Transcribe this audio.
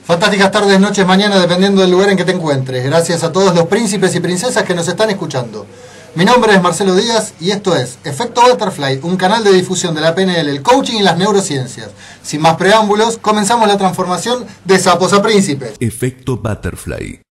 Fantásticas tardes, noches, mañana, dependiendo del lugar en que te encuentres. Gracias a todos los príncipes y princesas que nos están escuchando. Mi nombre es Marcelo Díaz y esto es Efecto Butterfly, un canal de difusión de la PNL, el coaching y las neurociencias. Sin más preámbulos, comenzamos la transformación de sapos a príncipes. Efecto Butterfly.